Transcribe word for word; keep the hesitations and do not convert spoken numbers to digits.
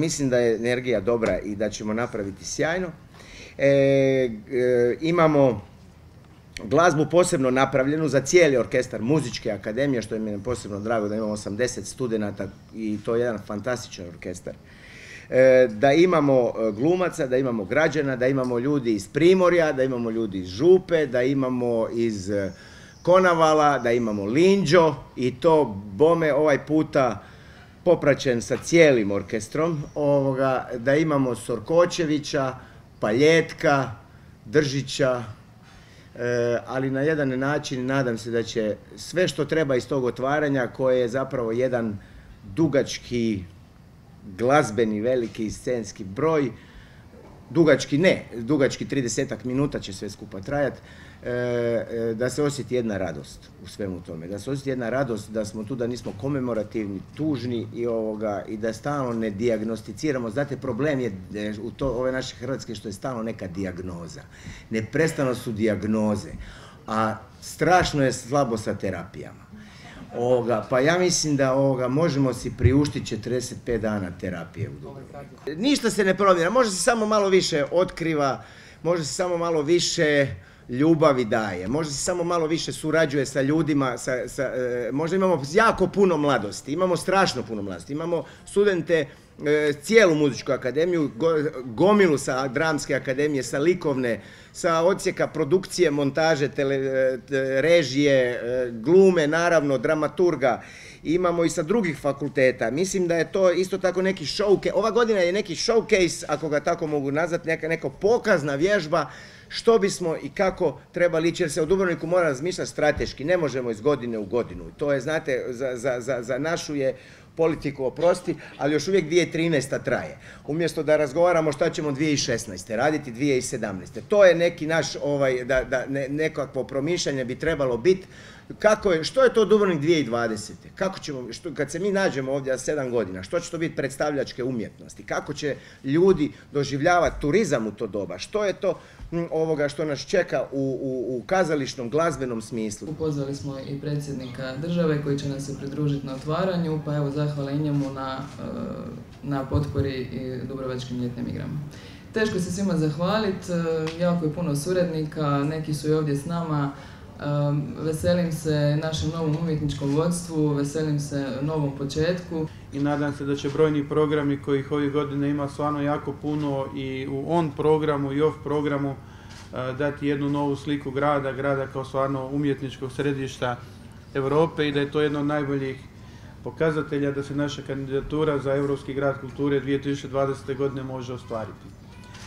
mislim da je energija dobra i da ćemo napraviti sjajno. E, e, imamo glazbu posebno napravljenu za cijeli orkestar Muzičke akademije, što je meni posebno drago da imamo osamdeset studenata i to je jedan fantastičan orkestar. E, da imamo glumaca, da imamo građana, da imamo ljudi iz Primorja, da imamo ljudi iz Župe, da imamo iz Konavala, da imamo Linđo i to bome ovaj puta popraćen sa cijelim orkestrom, ovoga, da imamo Sorkočevića, Paljetka, Držića, e, ali na jedan način nadam se da će sve što treba iz tog otvaranja, koje je zapravo jedan dugački, glazbeni, veliki scenski broj, dugački ne, dugački tridesetak minuta će sve skupa trajati, e, da se osjeti jedna radost u svemu tome, da se osjeti jedna radost da smo tu, da nismo komemorativni, tužni i, ovoga, i da stalno ne dijagnosticiramo. Znate, problem je u to, ove naše Hrvatske što je stalno neka dijagnoza. Neprestano su dijagnoze, a strašno je slabo sa terapijama. Ovoga, pa ja mislim da ovoga, možemo si priuštiti četrdeset pet dana terapije u Dubrovniku. Ništa se ne promijena, može se samo malo više otkriva, može se samo malo više ljubavi daje, može se samo malo više surađuje sa ljudima, sa, sa, e, možda imamo jako puno mladosti, imamo strašno puno mladosti, imamo studente, e, cijelu muzičku akademiju, go, gomilu sa dramske akademije, sa likovne, sa odsjeka produkcije, montaže, tele, te, režije, e, glume, naravno, dramaturga. Imamo i sa drugih fakulteta. Mislim da je to isto tako neki showcase, ova godina je neki showcase, ako ga tako mogu nazvati, neka, neka pokazna vježba što bismo i kako trebali ići, jer se u Dubrovniku mora razmišljati strateški, ne možemo iz godine u godinu. To je, znate, za, za, za, za našu je politiku oprosti, ali još uvijek dvije tisuće trinaesta traje. Umjesto da razgovaramo šta ćemo dvije tisuće šesnaeste raditi dvije tisuće sedamnaeste. To je neki naš, ovaj, da, da ne, nekakvo promišljanje bi trebalo biti. Kako je, što je to Dubrovnik dvije tisuće dvadesete? Kako ćemo, što, kad se mi nađemo ovdje za sedam godina, što će to biti predstavljačke umjetnosti? Kako će ljudi doživljavati turizam u to doba? Što je to m, ovoga što nas čeka u, u, u kazališnom, glazbenom smislu? Upozvali smo i predsjednika države koji će nas se pridružiti na otvaranju, pa evo zahvala i njemu na, na potpori i Dubrovačkim ljetnim igrama. Teško se svima zahvaliti, jako je puno suradnika, neki su i ovdje s nama. Veselim se našem novom umjetničkom vodstvu, veselim se novom početku. I nadam se da će brojni programi kojih ovih godina ima stvarno jako puno i u on programu i off programu dati jednu novu sliku grada, grada kao stvarno umjetničkog središta Europe i da je to jedno od najboljih pokazatelja da se naša kandidatura za Europski grad kulture dvije tisuće dvadesete godine može ostvariti.